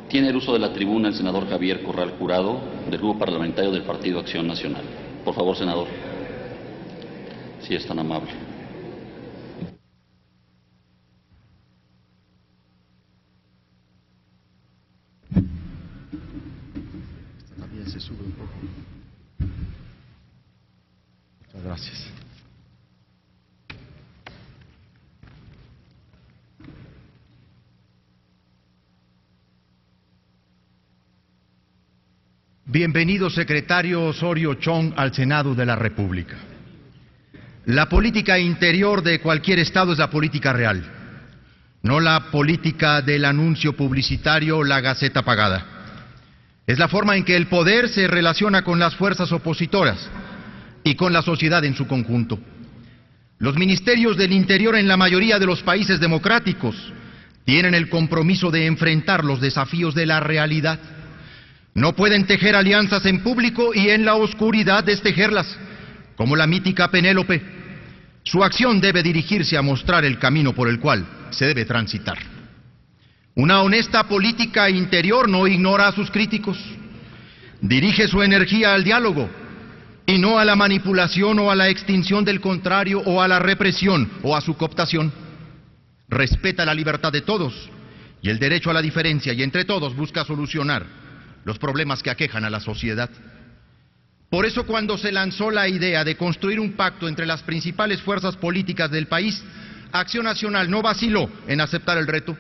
Tiene el uso de la tribuna el senador Javier Corral Jurado, del Grupo Parlamentario del Partido Acción Nacional. Por favor, senador, si es tan amable. También se sube un poco. Muchas gracias. Bienvenido, secretario Osorio Chong, al Senado de la República. La política interior de cualquier Estado es la política real, no la política del anuncio publicitario o la gaceta pagada. Es la forma en que el poder se relaciona con las fuerzas opositoras y con la sociedad en su conjunto. Los ministerios del Interior en la mayoría de los países democráticos tienen el compromiso de enfrentar los desafíos de la realidad. No pueden tejer alianzas en público y en la oscuridad destejerlas, como la mítica Penélope. Su acción debe dirigirse a mostrar el camino por el cual se debe transitar. Una honesta política interior no ignora a sus críticos. Dirige su energía al diálogo y no a la manipulación o a la extinción del contrario o a la represión o a su cooptación. Respeta la libertad de todos y el derecho a la diferencia y entre todos busca solucionar los problemas que aquejan a la sociedad. Por eso, cuando se lanzó la idea de construir un pacto entre las principales fuerzas políticas del país, Acción Nacional no vaciló en aceptar el reto.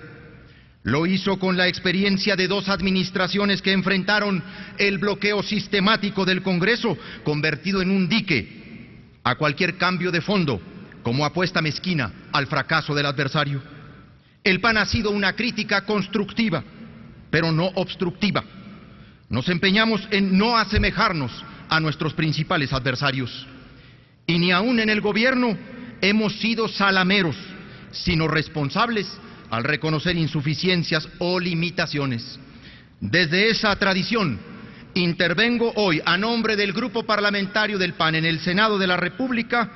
Lo hizo con la experiencia de 2 administraciones que enfrentaron el bloqueo sistemático del Congreso, convertido en un dique a cualquier cambio de fondo, como apuesta mezquina al fracaso del adversario. El PAN ha sido una crítica constructiva, pero no obstructiva. Nos empeñamos en no asemejarnos a nuestros principales adversarios. Y ni aún en el gobierno hemos sido salameros, sino responsables al reconocer insuficiencias o limitaciones. Desde esa tradición, intervengo hoy a nombre del Grupo Parlamentario del PAN en el Senado de la República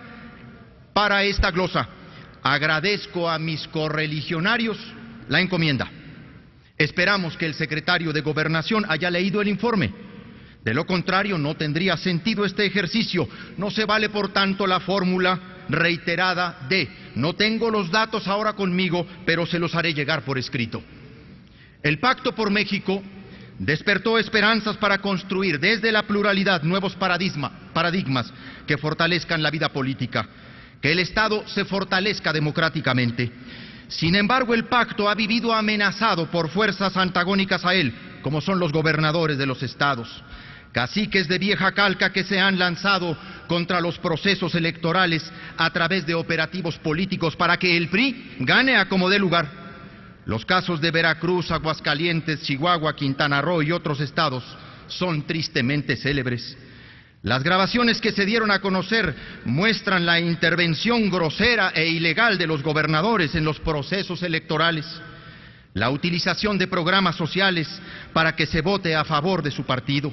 para esta glosa. Agradezco a mis correligionarios la encomienda. Esperamos que el secretario de Gobernación haya leído el informe. De lo contrario, no tendría sentido este ejercicio. No se vale, por tanto, la fórmula reiterada de no tengo los datos ahora conmigo, pero se los haré llegar por escrito. El Pacto por México despertó esperanzas para construir desde la pluralidad nuevos paradigmas que fortalezcan la vida política, que el Estado se fortalezca democráticamente. Sin embargo, el pacto ha vivido amenazado por fuerzas antagónicas a él, como son los gobernadores de los estados, caciques de vieja calca que se han lanzado contra los procesos electorales a través de operativos políticos para que el PRI gane a como dé lugar. Los casos de Veracruz, Aguascalientes, Chihuahua, Quintana Roo y otros estados son tristemente célebres. Las grabaciones que se dieron a conocer muestran la intervención grosera e ilegal de los gobernadores en los procesos electorales, la utilización de programas sociales para que se vote a favor de su partido.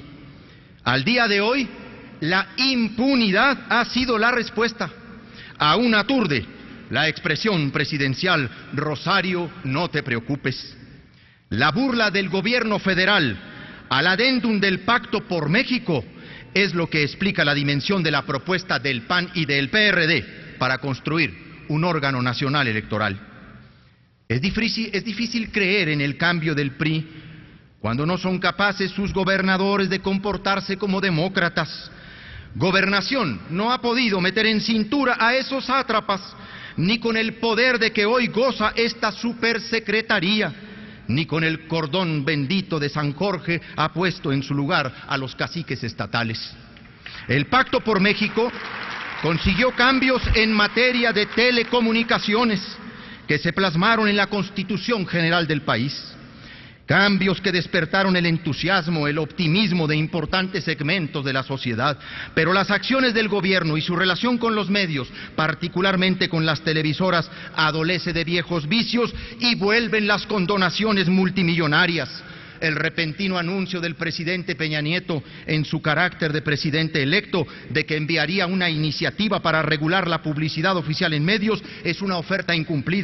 Al día de hoy, la impunidad ha sido la respuesta. Aún aturde la expresión presidencial «Rosario, no te preocupes». La burla del gobierno federal al adendum del Pacto por México es lo que explica la dimensión de la propuesta del PAN y del PRD para construir un órgano nacional electoral. Es difícil creer en el cambio del PRI cuando no son capaces sus gobernadores de comportarse como demócratas. Gobernación no ha podido meter en cintura a esos sátrapas, ni con el poder de que hoy goza esta supersecretaría, ni con el cordón bendito de San Jorge ha puesto en su lugar a los caciques estatales. El Pacto por México consiguió cambios en materia de telecomunicaciones que se plasmaron en la Constitución General del país. Cambios que despertaron el entusiasmo, el optimismo de importantes segmentos de la sociedad, pero las acciones del gobierno y su relación con los medios, particularmente con las televisoras, adolece de viejos vicios y vuelven las condonaciones multimillonarias. El repentino anuncio del presidente Peña Nieto, en su carácter de presidente electo, de que enviaría una iniciativa para regular la publicidad oficial en medios, es una oferta incumplida.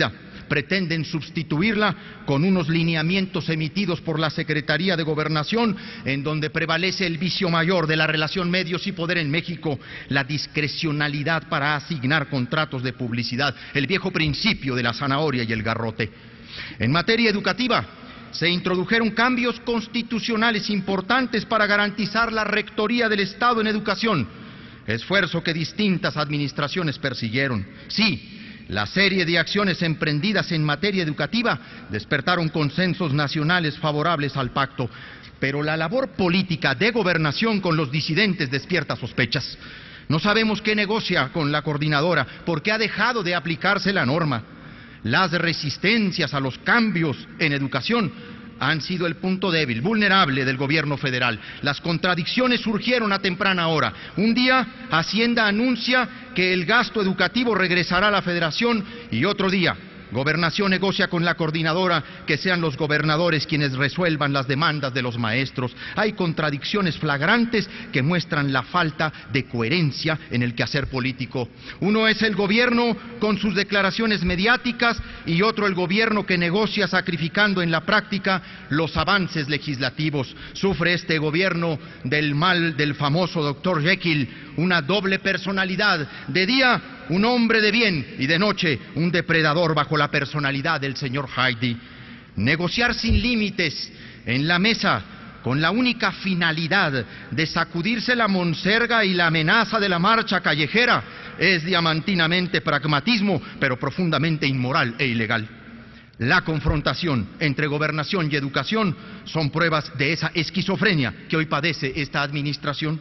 pretenden sustituirla con unos lineamientos emitidos por la Secretaría de Gobernación, en donde prevalece el vicio mayor de la relación medios y poder en México, la discrecionalidad para asignar contratos de publicidad, el viejo principio de la zanahoria y el garrote. En materia educativa, se introdujeron cambios constitucionales importantes para garantizar la rectoría del Estado en educación, esfuerzo que distintas administraciones persiguieron. Sí, la serie de acciones emprendidas en materia educativa despertaron consensos nacionales favorables al pacto, pero la labor política de gobernación con los disidentes despierta sospechas. No sabemos qué negocia con la coordinadora, porque ha dejado de aplicarse la norma. Las resistencias a los cambios en educación han sido el punto débil, vulnerable del gobierno federal. Las contradicciones surgieron a temprana hora. Un día, Hacienda anuncia que el gasto educativo regresará a la Federación y otro día, Gobernación negocia con la coordinadora que sean los gobernadores quienes resuelvan las demandas de los maestros. Hay contradicciones flagrantes que muestran la falta de coherencia en el quehacer político. Uno es el gobierno con sus declaraciones mediáticas y otro el gobierno que negocia sacrificando en la práctica los avances legislativos. Sufre este gobierno del mal del famoso Dr. Jekyll, una doble personalidad. De día, un hombre de bien, y de noche, un depredador bajo la personalidad del señor Hyde. Negociar sin límites en la mesa con la única finalidad de sacudirse la monserga y la amenaza de la marcha callejera es diamantinamente pragmatismo, pero profundamente inmoral e ilegal. La confrontación entre gobernación y educación son pruebas de esa esquizofrenia que hoy padece esta administración.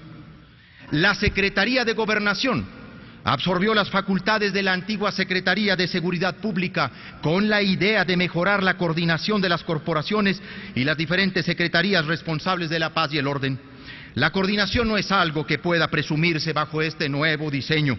La Secretaría de Gobernación absorbió las facultades de la antigua Secretaría de Seguridad Pública con la idea de mejorar la coordinación de las corporaciones y las diferentes secretarías responsables de la paz y el orden. La coordinación no es algo que pueda presumirse bajo este nuevo diseño.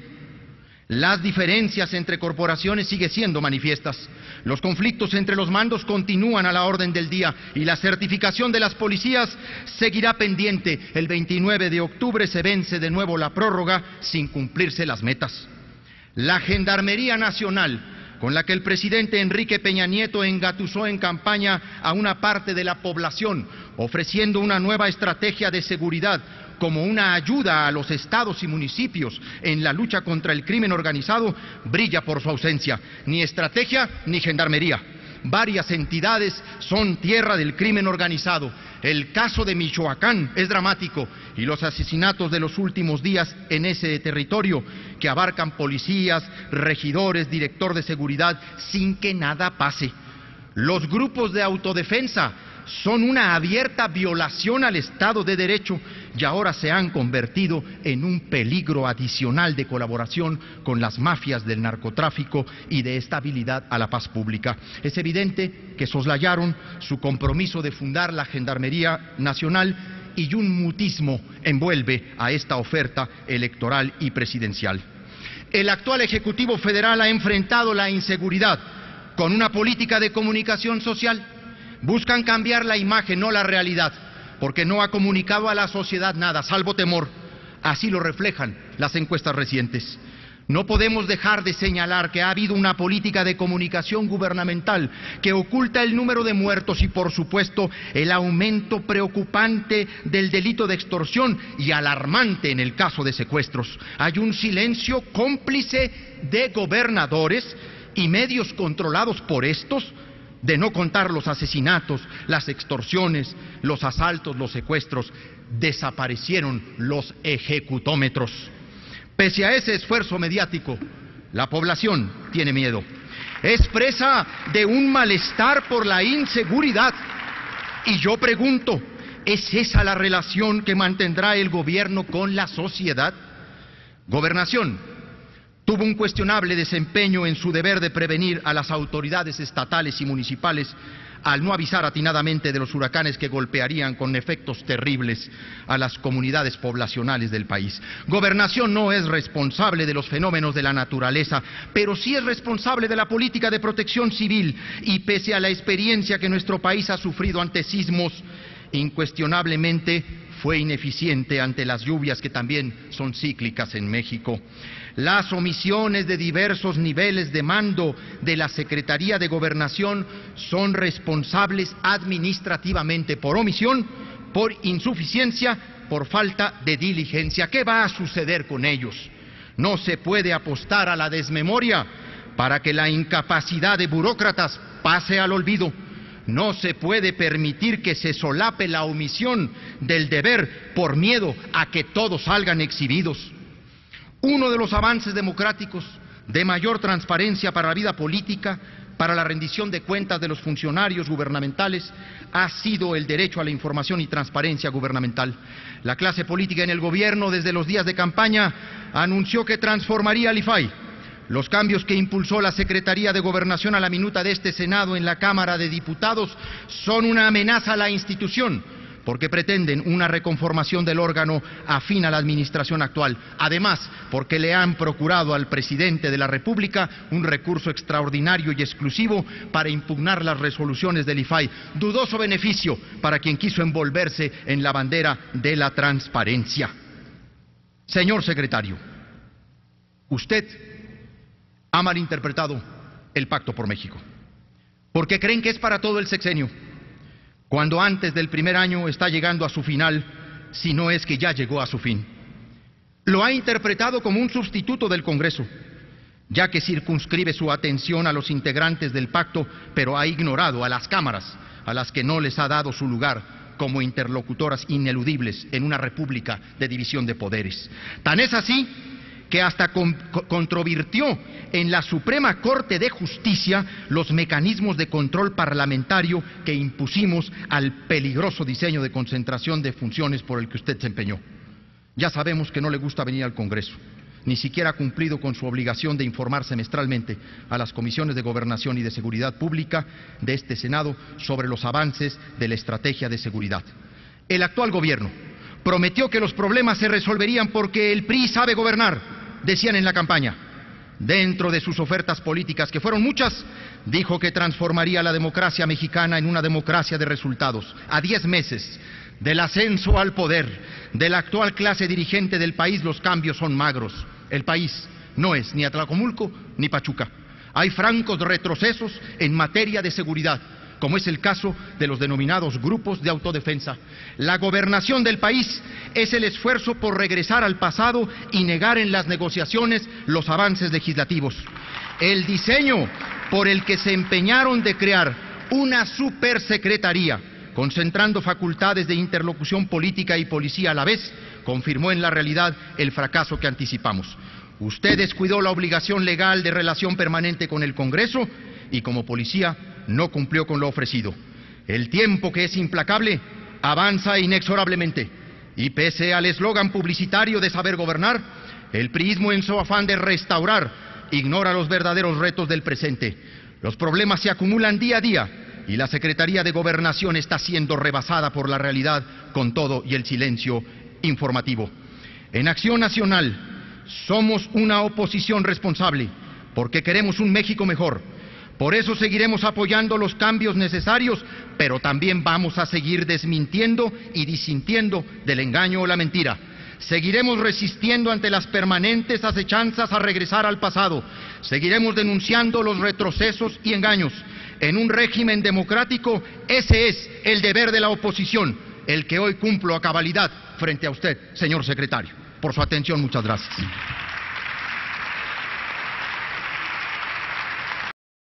Las diferencias entre corporaciones siguen siendo manifiestas. Los conflictos entre los mandos continúan a la orden del día y la certificación de las policías seguirá pendiente. El 29 de octubre se vence de nuevo la prórroga sin cumplirse las metas. La Gendarmería Nacional, con la que el presidente Enrique Peña Nieto engatusó en campaña a una parte de la población, ofreciendo una nueva estrategia de seguridad como una ayuda a los estados y municipios en la lucha contra el crimen organizado, brilla por su ausencia. Ni estrategia ni gendarmería. Varias entidades son tierra del crimen organizado. El caso de Michoacán es dramático y los asesinatos de los últimos días en ese territorio, que abarcan policías, regidores, director de seguridad, sin que nada pase. Los grupos de autodefensa son una abierta violación al Estado de Derecho y ahora se han convertido en un peligro adicional de colaboración con las mafias del narcotráfico y de estabilidad a la paz pública. Es evidente que soslayaron su compromiso de fundar la Gendarmería Nacional y un mutismo envuelve a esta oferta electoral y presidencial. El actual Ejecutivo Federal ha enfrentado la inseguridad con una política de comunicación social. Buscan cambiar la imagen, no la realidad, porque no ha comunicado a la sociedad nada, salvo temor. Así lo reflejan las encuestas recientes. No podemos dejar de señalar que ha habido una política de comunicación gubernamental que oculta el número de muertos y, por supuesto, el aumento preocupante del delito de extorsión y alarmante en el caso de secuestros. Hay un silencio cómplice de gobernadores y medios controlados por estos, de no contar los asesinatos, las extorsiones, los asaltos, los secuestros. Desaparecieron los ejecutómetros. Pese a ese esfuerzo mediático, la población tiene miedo. Es presa de un malestar por la inseguridad. Y yo pregunto, ¿es esa la relación que mantendrá el gobierno con la sociedad? Gobernación tuvo un cuestionable desempeño en su deber de prevenir a las autoridades estatales y municipales al no avisar atinadamente de los huracanes que golpearían con efectos terribles a las comunidades poblacionales del país. Gobernación no es responsable de los fenómenos de la naturaleza, pero sí es responsable de la política de protección civil, y pese a la experiencia que nuestro país ha sufrido ante sismos, incuestionablemente fue ineficiente ante las lluvias que también son cíclicas en México. Las omisiones de diversos niveles de mando de la Secretaría de Gobernación son responsables administrativamente por omisión, por insuficiencia, por falta de diligencia. ¿Qué va a suceder con ellos? No se puede apostar a la desmemoria para que la incapacidad de burócratas pase al olvido. No se puede permitir que se solape la omisión del deber por miedo a que todos salgan exhibidos. Uno de los avances democráticos de mayor transparencia para la vida política, para la rendición de cuentas de los funcionarios gubernamentales, ha sido el derecho a la información y transparencia gubernamental. La clase política en el gobierno, desde los días de campaña, anunció que transformaría al IFAI. Los cambios que impulsó la Secretaría de Gobernación a la minuta de este Senado en la Cámara de Diputados son una amenaza a la institución, porque pretenden una reconformación del órgano afín a la administración actual. Además, porque le han procurado al presidente de la República un recurso extraordinario y exclusivo para impugnar las resoluciones del IFAI. Dudoso beneficio para quien quiso envolverse en la bandera de la transparencia. Señor secretario, usted ha malinterpretado el Pacto por México, porque creen que es para todo el sexenio, cuando antes del primer año está llegando a su final, si no es que ya llegó a su fin. Lo ha interpretado como un sustituto del Congreso, ya que circunscribe su atención a los integrantes del pacto, pero ha ignorado a las cámaras, a las que no les ha dado su lugar como interlocutoras ineludibles en una república de división de poderes. Tan es así que hasta controvirtió en la Suprema Corte de Justicia los mecanismos de control parlamentario que impusimos al peligroso diseño de concentración de funciones por el que usted se empeñó. Ya sabemos que no le gusta venir al Congreso, ni siquiera ha cumplido con su obligación de informar semestralmente a las comisiones de Gobernación y de Seguridad Pública de este Senado sobre los avances de la estrategia de seguridad. El actual gobierno prometió que los problemas se resolverían porque el PRI sabe gobernar, decían en la campaña. Dentro de sus ofertas políticas, que fueron muchas, dijo que transformaría la democracia mexicana en una democracia de resultados. A 10 meses del ascenso al poder de la actual clase dirigente del país, los cambios son magros. El país no es ni Atlacomulco ni Pachuca. Hay francos retrocesos en materia de seguridad, como es el caso de los denominados grupos de autodefensa. La gobernación del país es el esfuerzo por regresar al pasado y negar en las negociaciones los avances legislativos. El diseño por el que se empeñaron de crear una supersecretaría, concentrando facultades de interlocución política y policía a la vez, confirmó en la realidad el fracaso que anticipamos. Usted descuidó la obligación legal de relación permanente con el Congreso y como policía no cumplió con lo ofrecido. El tiempo, que es implacable, avanza inexorablemente y pese al eslogan publicitario de saber gobernar, el priismo en su afán de restaurar ignora los verdaderos retos del presente. Los problemas se acumulan día a día y la Secretaría de Gobernación está siendo rebasada por la realidad con todo y el silencio informativo. En Acción Nacional somos una oposición responsable porque queremos un México mejor. Por eso seguiremos apoyando los cambios necesarios, pero también vamos a seguir desmintiendo y disintiendo del engaño o la mentira. Seguiremos resistiendo ante las permanentes acechanzas a regresar al pasado. Seguiremos denunciando los retrocesos y engaños. En un régimen democrático, ese es el deber de la oposición, el que hoy cumplo a cabalidad frente a usted, señor secretario. Por su atención, muchas gracias.